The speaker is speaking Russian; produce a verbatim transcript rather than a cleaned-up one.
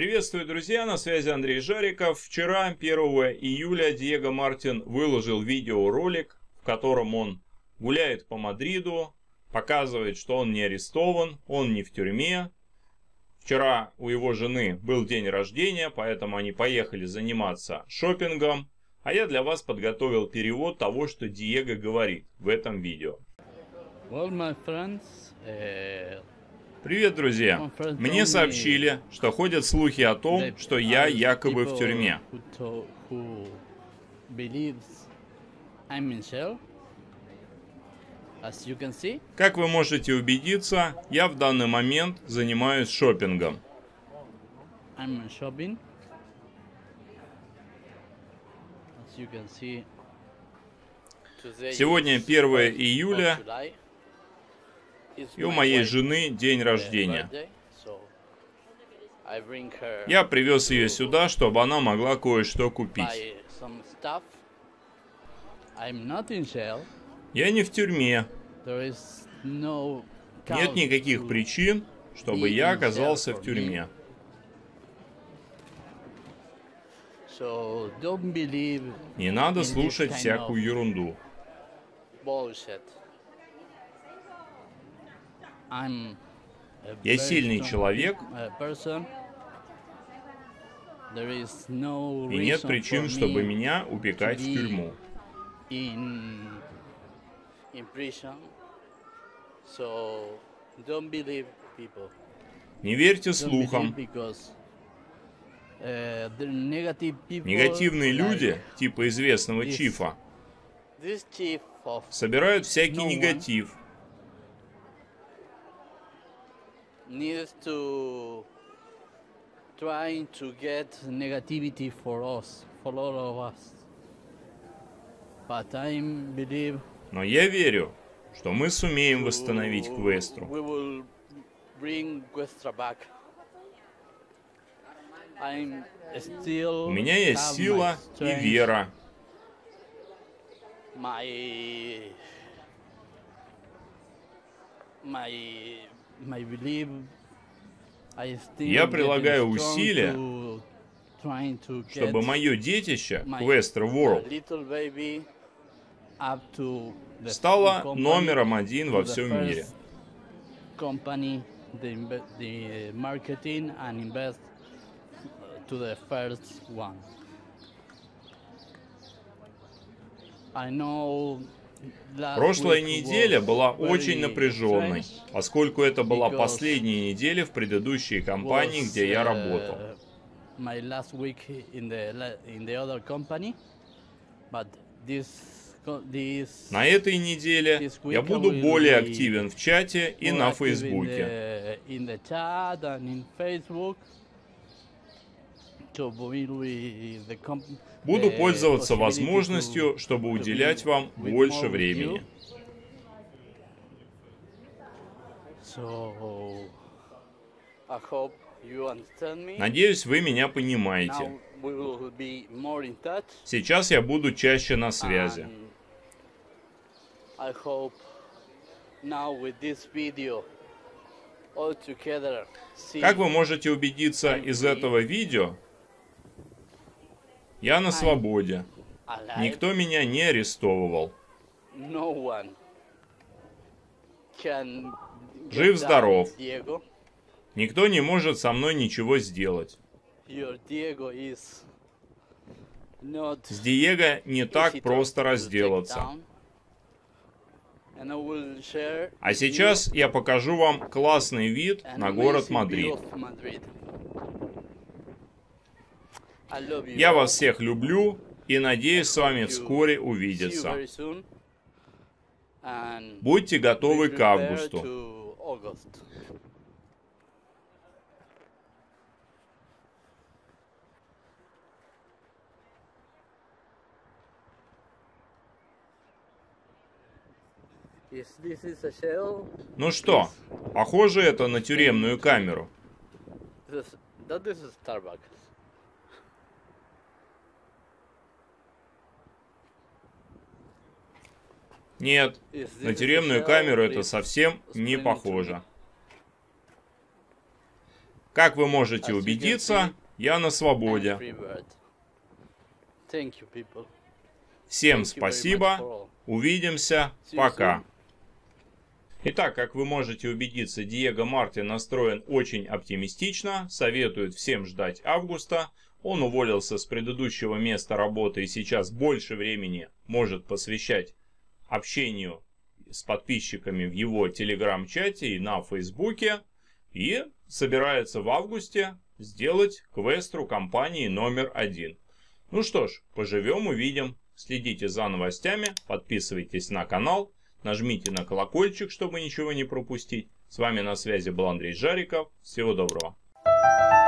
Приветствую, друзья, на связи Андрей Жариков. Вчера, первого июля, Диего Мартин выложил видеоролик, в котором он гуляет по Мадриду, показывает, что он не арестован, он не в тюрьме. Вчера у его жены был день рождения, поэтому они поехали заниматься шопингом. А я для вас подготовил перевод того, что Диего говорит в этом видео. Well, my friends, uh... Привет, друзья! Мне сообщили, что ходят слухи о том, что я якобы в тюрьме. Как вы можете убедиться, я в данный момент занимаюсь шопингом. Сегодня первое июля. И у моей жены день рождения. Я привез ее сюда, чтобы она могла кое-что купить. Я не в тюрьме. Нет никаких причин, чтобы я оказался в тюрьме. Не надо слушать всякую ерунду. Я сильный человек, и нет причин, чтобы меня упекать в тюрьму. Не верьте слухам. Негативные люди, типа известного Чифа, собирают всякий негатив. Needs to trying to get negativity for us, for all of us. But I believe. Но я верю, что мы сумеем восстановить Квестру. We will bring Questra back. I'm still. У меня есть сила и вера. My my Я прилагаю усилия, чтобы мое детище, Questra World, стало номером один во всем мире. Прошлая неделя была очень напряженной, поскольку это была последняя неделя в предыдущей компании, где я работал. На этой неделе я буду более активен в чате и на Фейсбуке. Буду пользоваться возможностью, чтобы уделять вам больше времени. Надеюсь, вы меня понимаете. Сейчас я буду чаще на связи. Как вы можете убедиться из этого видео, я на свободе. Никто меня не арестовывал. Жив-здоров. Никто не может со мной ничего сделать. С Диего не так просто разделаться. А сейчас я покажу вам классный вид на город Мадрид. Я вас всех люблю и надеюсь с вами вскоре увидеться. Будьте готовы к августу. Ну что, похоже это на тюремную камеру. Нет, на тюремную камеру это совсем не похоже. Как вы можете As you can убедиться, see, я на I'm свободе. free bird. Thank you, people. Всем Thank you very much спасибо. for all. Увидимся. See you Пока. soon. Итак, как вы можете убедиться, Диего Мартин настроен очень оптимистично, советует всем ждать августа. Он уволился с предыдущего места работы и сейчас больше времени может посвящать общению с подписчиками в его телеграм-чате и на фейсбуке. И собирается в августе сделать квестру компании номер один. Ну что ж, поживем, увидим. Следите за новостями, подписывайтесь на канал. Нажмите на колокольчик, чтобы ничего не пропустить. С вами на связи был Андрей Жариков. Всего доброго.